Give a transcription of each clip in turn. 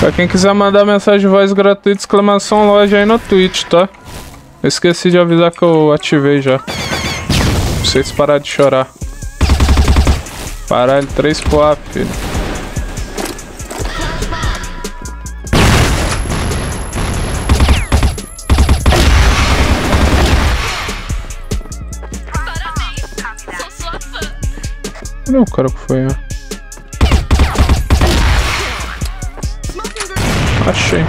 Pra quem quiser mandar mensagem de voz gratuita, exclamação loja aí no Twitch, tá? Eu esqueci de avisar que eu ativei já. Pra vocês parar de chorar. Caralho, 3 pro A, filho. Cadê o cara que foi, ó? Achei.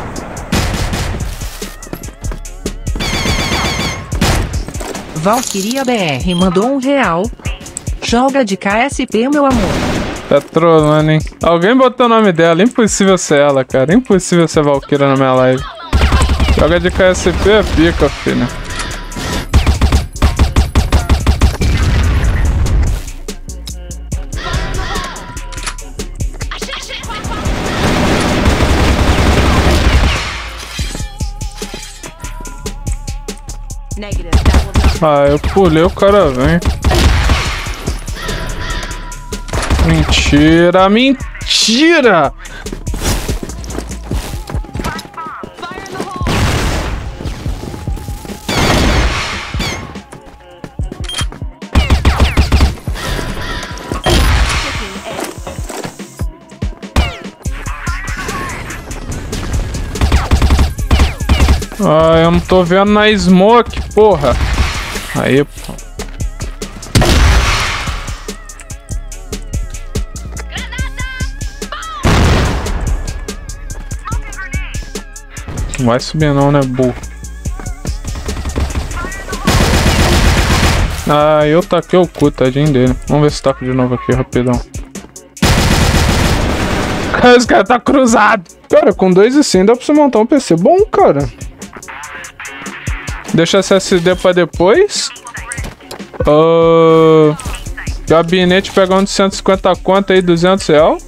Valkyria BR mandou R$1. Joga de KSP, meu amor. Tá trolando, hein? Alguém botou o nome dela. Impossível ser ela, cara. Impossível ser Valkyria na minha live. Joga de KSP é pica, filho. Ah, eu pulei, o cara vem. Mentira, mentira! Ah, eu não tô vendo na smoke, porra. Aí, pô. Não vai subir não, né, burro? Ah, eu taquei o cu, tadinho dele. Vamos ver se taco de novo aqui, rapidão. Cara, esse cara tá cruzado. Cara, com 2,100 dá pra você montar um PC bom, cara. Deixa SSD pra depois. Gabinete pegando de 150 conto aí, R$200.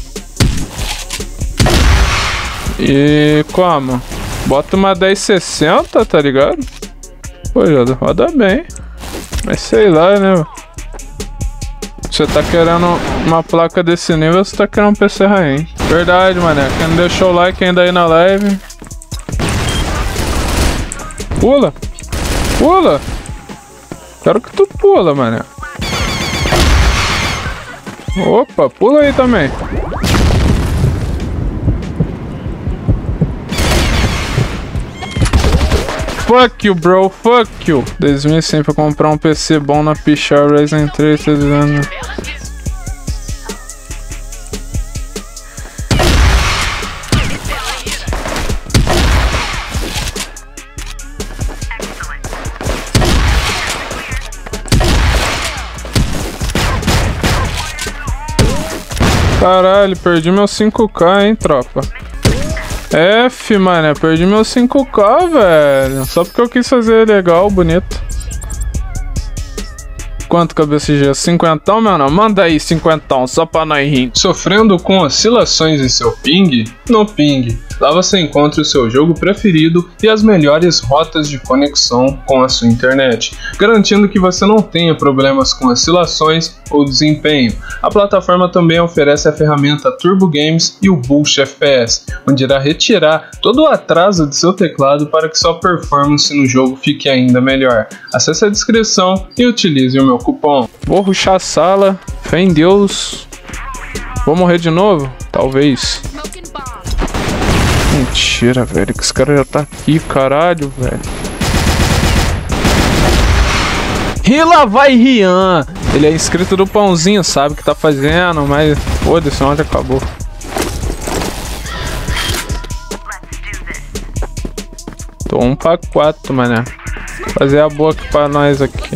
E como? Bota uma 1060, tá ligado? Pô, já roda bem. Mas sei lá, né? Você tá querendo uma placa desse nível, você tá querendo um PC rainha. Verdade, mané. Quem não deixou o like ainda aí na live. Pula! Pula! Quero que tu pula, mané. Opa, pula aí também. Fuck you, bro, fuck you. 2005 pra comprar um PC bom na Pichar Ryzen 3, tá dizendo. Caralho, perdi meu 5K, hein, tropa. F, mano, perdi meu 5K, velho. Só porque eu quis fazer legal, bonito. Quanto cabeça G? 50, mano? Manda aí 50, só pra nós rir. Sofrendo com oscilações em seu ping? No Ping. Lá você encontra o seu jogo preferido e as melhores rotas de conexão com a sua internet, garantindo que você não tenha problemas com oscilações ou desempenho. A plataforma também oferece a ferramenta Turbo Games e o Boost FPS, onde irá retirar todo o atraso de seu teclado para que sua performance no jogo fique ainda melhor. Acesse a descrição e utilize o meu cupom. Vou rushar a sala, fé em Deus. Vou morrer de novo? Talvez. Mentira, velho, que esse cara já tá aqui, caralho, velho. E lá vai Rian. Ele é inscrito do Pãozinho, sabe o que tá fazendo, mas foda-se, onde acabou. Tô 1 pra 4, mané. Fazer a boa aqui pra nós aqui.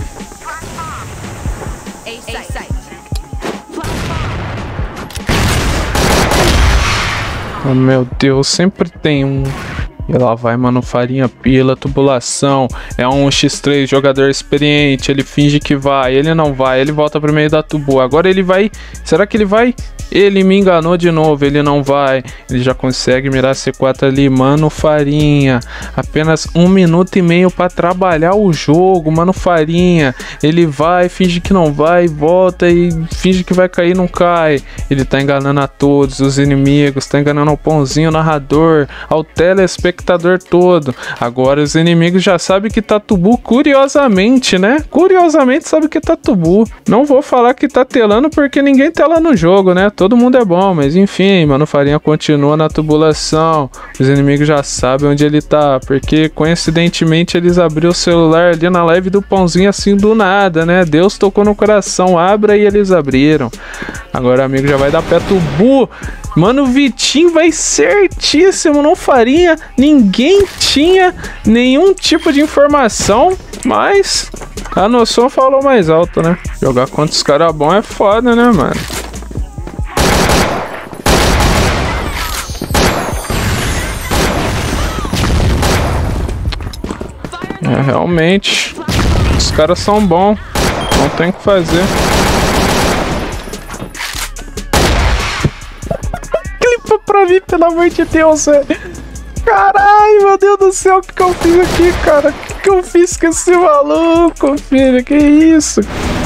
Oh, meu Deus, sempre tem um. E lá vai, mano, farinha, pila, tubulação. É um X3, jogador experiente. Ele finge que vai, ele não vai, ele volta pro meio da tubu. Agora ele vai. Será que ele vai? Ele me enganou de novo, ele não vai. Ele já consegue mirar C4 ali, mano, farinha. Apenas 1 minuto e meio pra trabalhar o jogo, mano, farinha. Ele vai, finge que não vai, volta e finge que vai cair, não cai. Ele tá enganando a todos os inimigos, tá enganando ao pãozinho narrador, ao telespectador todo. Agora os inimigos já sabem que Tatubu, curiosamente, né? Curiosamente sabe que Tatubu. Não vou falar que tá telando porque ninguém tela no jogo, né? Todo mundo é bom, mas enfim, Mano Farinha continua na tubulação. Os inimigos já sabem onde ele tá, porque coincidentemente eles abriram o celular ali na live do pãozinho assim do nada, né? Deus tocou no coração, abra e eles abriram. Agora o amigo já vai dar pé Tubu. Mano, o Vitinho vai certíssimo, não farinha. Ninguém tinha nenhum tipo de informação, mas a noção falou mais alto, né? Jogar contra os caras bons é foda, né, mano? É, realmente, os caras são bons, não tem o que fazer. Clipa pra mim, pelo amor de Deus, velho. Caralho, meu Deus do céu, o que eu fiz aqui, cara? O que eu fiz com esse maluco, filho? Que isso?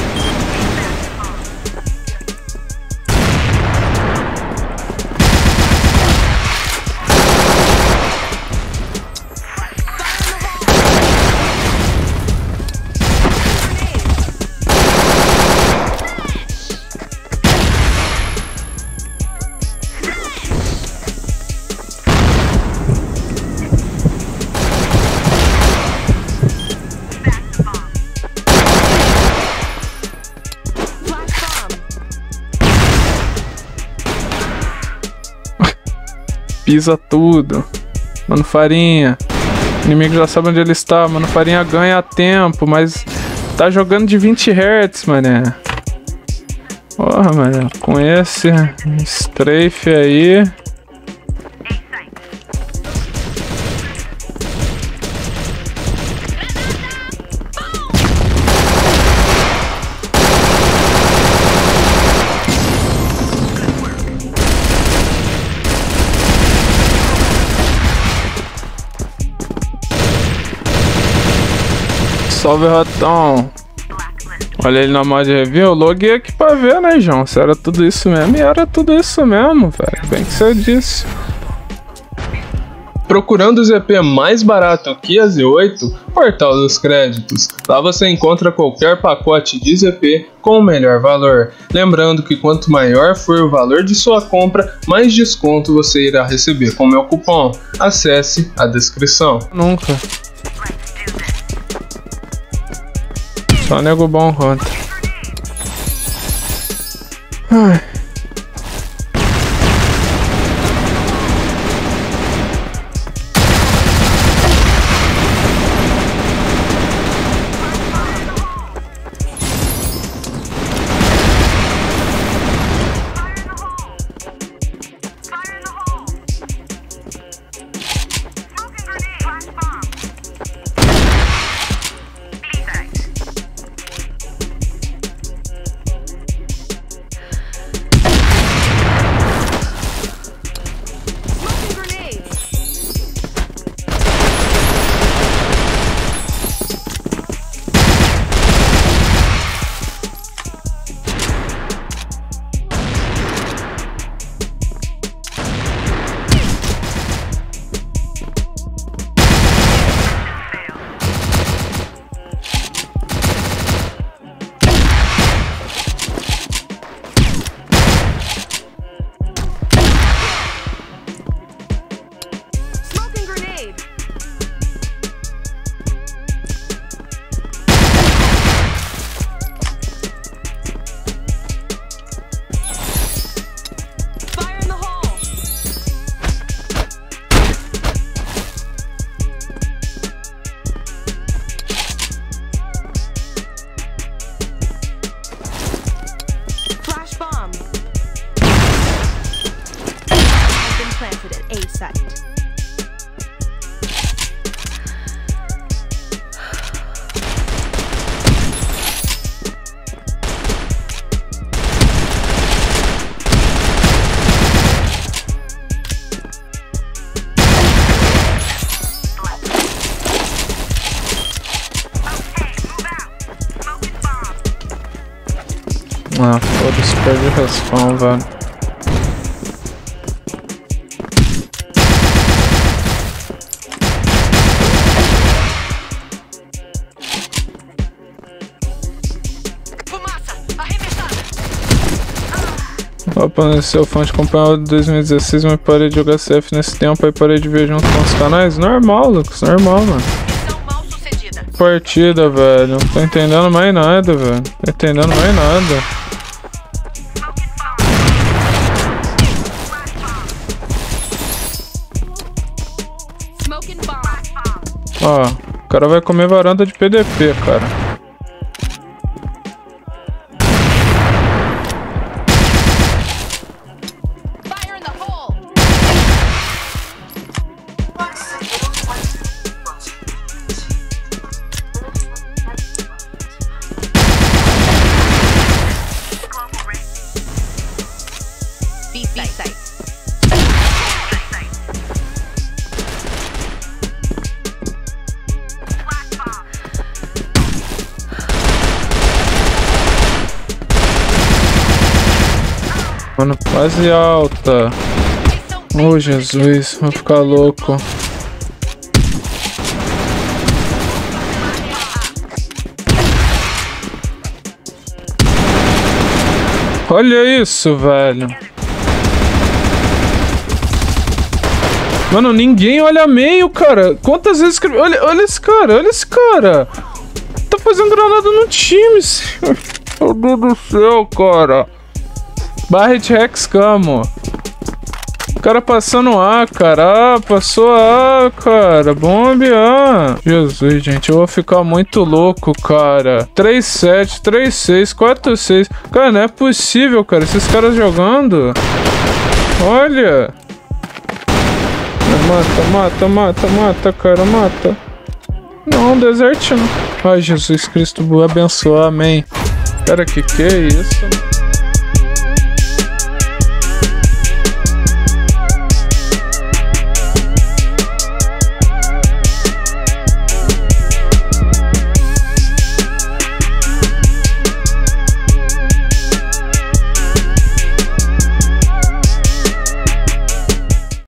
Pisa tudo. Mano Farinha. O inimigo já sabe onde ele está. Mano Farinha ganha tempo, mas tá jogando de 20 Hz, mané. Porra, mané. Com esse strafe aí. Salve, ratão. Olha ele na mod review. Eu loguei aqui pra ver, né, João? Se era tudo isso mesmo. E era tudo isso mesmo, velho. Bem que você disse. Procurando o ZP mais barato que a Z8, Portal dos Créditos. Lá você encontra qualquer pacote de ZP com o melhor valor. Lembrando que quanto maior for o valor de sua compra, mais desconto você irá receber com o meu cupom. Acesse a descrição. Nunca. Só nego bom contra. Ai. Ah, foda-se, perde o respawn, velho. Opa, seu fã de acompanhar de 2016, mas parei de jogar CF nesse tempo, aí parei de ver junto com os canais. Normal, Lucas, normal, mano. Partida, velho. Não tô entendendo mais nada, velho. Não tô entendendo mais nada. Ó, o cara vai comer varanda de PDP, cara. Mano, quase alta. Oh, Jesus, vou ficar louco. Olha isso, velho. Mano, ninguém olha meio, cara. Quantas vezes que... Olha esse cara, olha esse cara. Tá fazendo granada no time, senhor. Meu Deus do céu, cara. Barret Rex Camo. O cara passando A, cara. Ah, passou A, cara. Bombe A. Jesus, gente. Eu vou ficar muito louco, cara. 3-7, 3-6, 4-6. Cara, não é possível, cara. Esses caras jogando. Olha. Mata, cara. Mata. Não, deserte não. Ai, Jesus Cristo, abençoar, amém. Cara, que é isso?